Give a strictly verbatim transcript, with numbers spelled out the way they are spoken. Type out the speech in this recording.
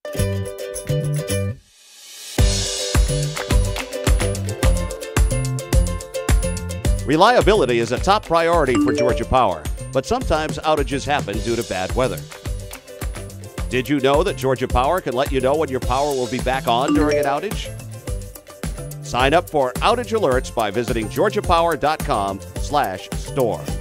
Reliability is a top priority for Georgia Power, but sometimes outages happen due to bad weather. Did you know that Georgia Power can let you know when your power will be back on during an outage? Sign up for outage alerts by visiting georgia power dot com slash store.